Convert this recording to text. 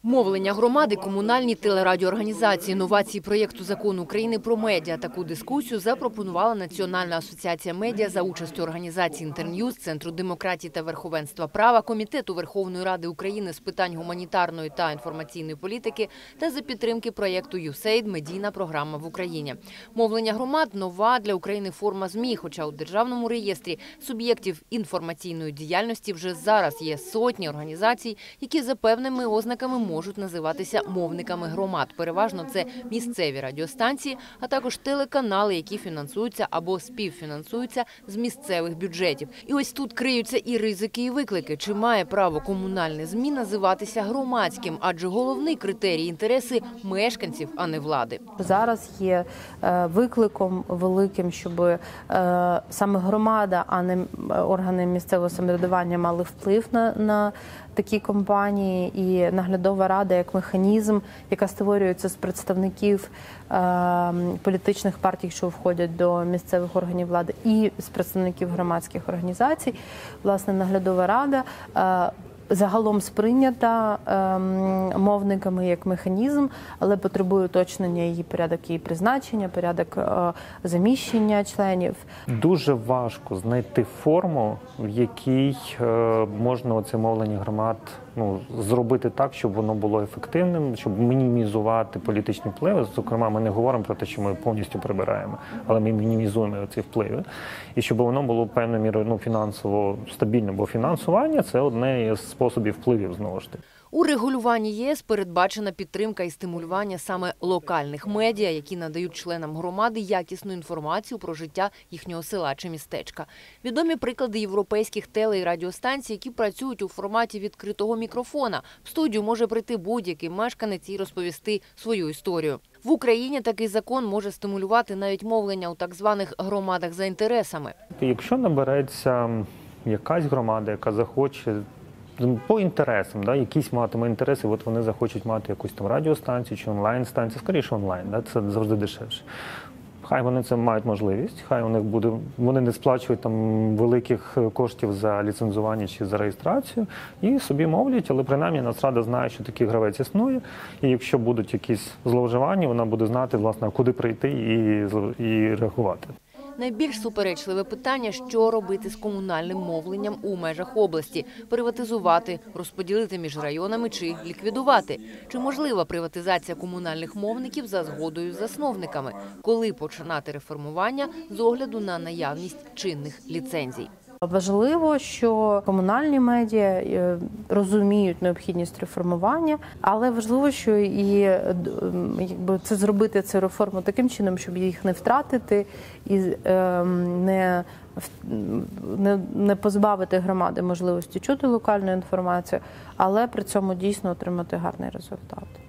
Мовлення громади, комунальні телерадіоорганізації, новації проєкту закону України про медіа. Таку дискусію запропонувала Національна асоціація медіа за участю організації «Інтерньюз», Центру демократії та верховенства права, Комітету Верховної Ради України з питань гуманітарної та інформаційної політики та за підтримки проєкту «USAID. Медійна програма в Україні». Мовлення громад – нова для України форма ЗМІ, хоча у Державному реєстрі суб'єктів інформаційної діяльності вже зараз є сотні організацій, які за певними ознаками можуть називатися мовниками громад. Переважно це місцеві радіостанції, а також телеканали, які фінансуються або співфінансуються з місцевих бюджетів. І ось тут криються і ризики, і виклики. Чи має право комунальне ЗМІ називатися громадським? Адже головний критерій – інтереси мешканців, а не влади. Зараз є викликом великим, щоб саме громада, а не органи місцевого самоврядування мали вплив на такі компанії, і наглядова рада як механізм, яка створюється з представників політичних партій, що входять до місцевих органів влади, і з представників громадських організацій. Власне, наглядова рада загалом сприйнята мовниками як механізм, але потребує уточнення її порядок її призначення, порядок заміщення членів. Дуже важко знайти форму, в якій можна оце мовлення громад зробити так, щоб воно було ефективним, щоб мінімізувати політичні впливи. Зокрема, ми не говоримо про те, що ми повністю прибираємо, але ми мінімізуємо ці впливи. І щоб воно було певною мірою фінансово стабільне, бо фінансування – це одне із способів впливів, знову ж таки. У регулюванні ЄС передбачена підтримка і стимулювання саме локальних медіа, які надають членам громади якісну інформацію про життя їхнього села чи містечка. Відомі приклади європейських теле- і радіостанцій, які працюють у форматі відкритого мікрофона. В студію може прийти будь-який мешканець і розповісти свою історію. В Україні такий закон може стимулювати навіть мовлення у так званих громадах за інтересами. Якщо набереться якась громада, яка захоче по інтересам, якісь матиме інтереси, от вони захочуть мати якусь там радіостанцію чи онлайн-станцію, скоріше онлайн, це завжди дешевше. Хай вони це мають можливість, хай у них буде, вони не сплачують там великих коштів за ліцензування чи за реєстрацію і собі мовлять, але принаймні Нацрада знає, що такий гравець існує, і якщо будуть якісь зловживання, вона буде знати, власне, куди прийти і реагувати. Найбільш суперечливе питання – що робити з комунальним мовленням у межах області? Приватизувати, розподілити між районами чи ліквідувати? Чи можлива приватизація комунальних мовників за згодою з засновниками? Коли починати реформування з огляду на наявність чинних ліцензій? Важливо, що комунальні медіа розуміють необхідність реформування, але важливо, що і це зробити цю реформу таким чином, щоб їх не втратити і не позбавити громади можливості чути локальну інформацію, але при цьому дійсно отримати гарний результат.